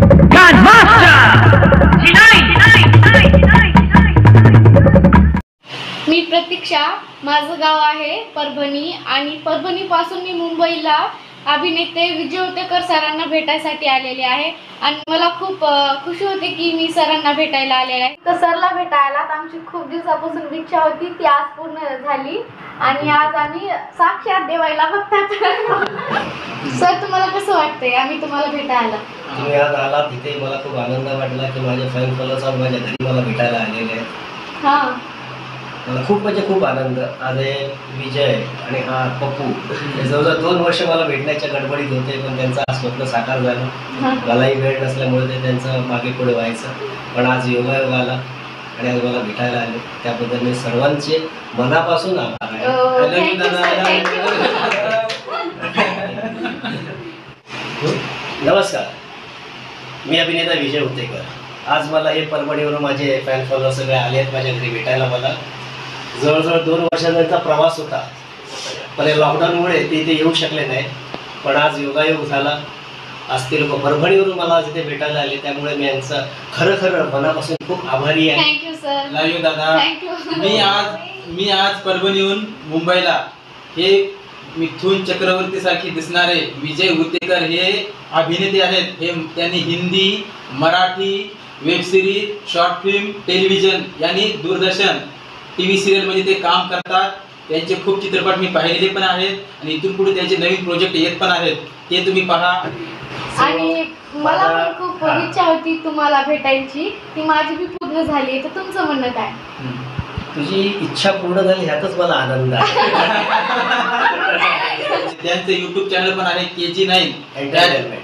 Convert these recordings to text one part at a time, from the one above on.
मी प्रतीक्षा, माझं गाव आहे परभणी आणि परभणी पासून मी मुंबईला अभिनेते विजय उतेकर सरांना भेटायसाठी आलेले आहे आणि मला खूप खुशी होते की मी सरांना भेटायला आलेले आहे. तर सरला भेटायला आमची खूप दिवसापासून इच्छा होती, ती आज पूर्ण झाली आणि आज आम्ही साक्षात देवायला बघतात. सर, तुम्हाला कसं वाटतंय आम्ही तुम्हाला भेटायला? तुम्ही आज आलात तिथे मला खूप आनंद वाटला की माझे फॅन फॉलोअर्स माझ्या घरी मला भेटायला आलेले आहेत. हां, मला खूप म्हणजे खूप आनंद. आज विजय आणि हा पप्पू जवळजवळ 2 वर्ष मला भेटण्याच्या गडबडीत होते, पण त्यांचं स्वप्न साकार झालं. मलाही वेळ नसल्यामुळे ते त्यांचं मागे पुढे व्हायचं, पण आज योगायोग आला आणि आज मला भेटायला आले. त्याबद्दल मी सर्वांचे मनापासून आभार आहे. नमस्कार, मी अभिनेता विजय उतेकर. आज मला हे परभणीवरून माझे फॅन फॉलोअर सगळे आले आहेत माझ्या घरी भेटायला. मला जवळजवळ 2 वर्षांचा प्रवास होता, पण लॉकडाऊनमुळे ते इथे येऊ शकले नाही. पण आज योगायोग झाला. आज ते लोक परभणीवरून मला आज इथे भेटायला आले, त्यामुळे मी यांचं खरं खरं मनापासून खूप आभारी आहे. Thank you sir. लाईव्ह दादा, मी आज परभणीहून मुंबईला हे मिथुन चक्रवर्ती सारखे दिसणारे विजय उतेकर हे अभिनेते आहेत. हे त्यांनी Hindi, Marathi, web series, short film, television यांनी दूरदर्शन TV सिरियल मध्ये ते काम करतात. त्यांचे खूप चित्रपट मी पाहिलेले पण आहेत आणि इथून पुढे त्यांचे नवीन प्रोजेक्ट येत पण आहेत, ते तुम्ही पहा. आणि मला पण खूप इच्छा होती तुम्हाला भेटायची, ती माझी बी पूर्ण झाली. तर तुमचं म्हणणं काय? तुझी इच्छा पूर्ण झाली ह्यातच मला आनंद आहे. त्यांचं YouTube चॅनल पण आहे KG9 entertainment.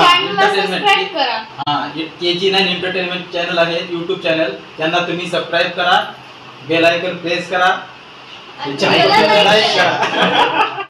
KG9 entertainment channel आहे YouTube चॅनल. त्यांना तुम्ही सबस्क्राईब करा, बेल आयकॉन प्रेस करा, लाईक करा.